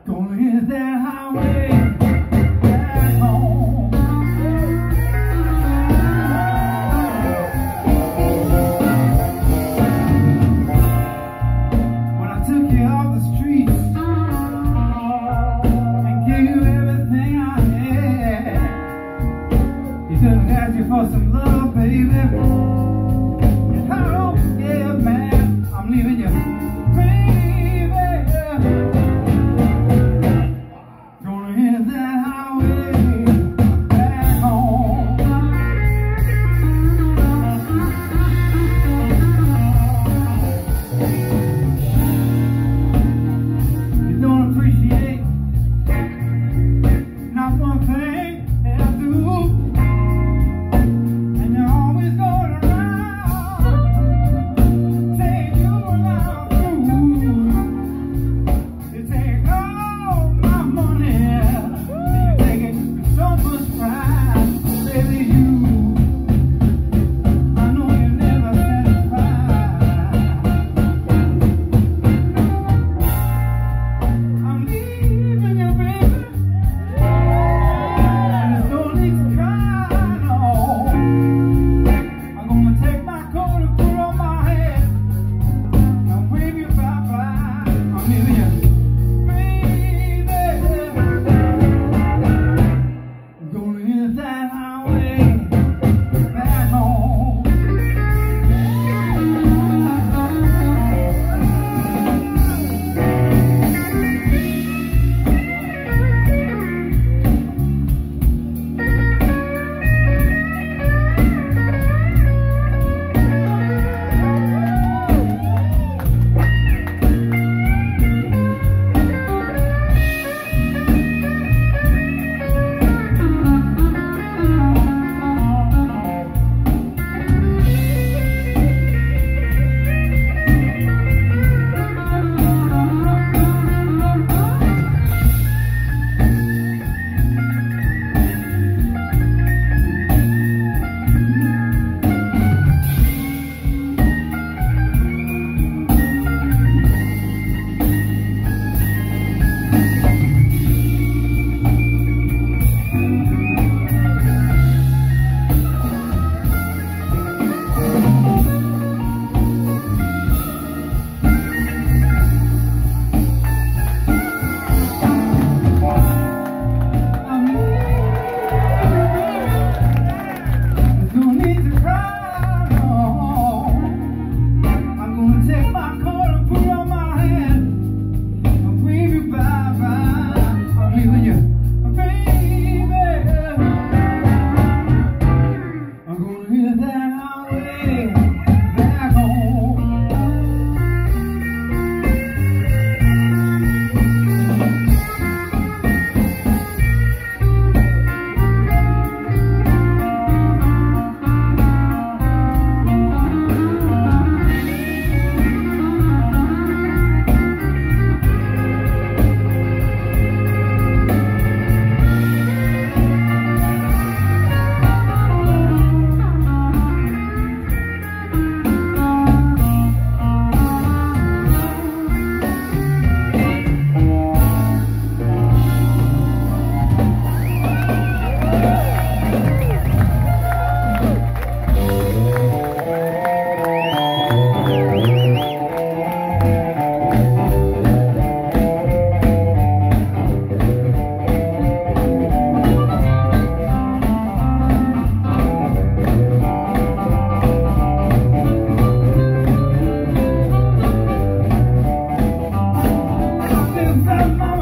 Gonna hit that highway back home. When I took you off the streets and gave you everything I had, you could have asked you for some love, baby. Oh, yeah, man, I'm leaving you, baby. Gonna hit that highway back home. You don't appreciate not one thing that I do, and you're always going around saying you are not through. You take all my money, and you take it with so much pride, baby. I know you're never satisfied. I'm leaving you, baby, and there's no need to cry, no. I'm gonna take my coat and put on my head and wave you bye-bye. I'm leaving you, baby. I'm gonna hit that highway back home. There's no need to cry, no. I'm gonna take my coat and put on my head and wave you bye-bye. I'm leaving you, baby. I'm gonna hit that highway back home. From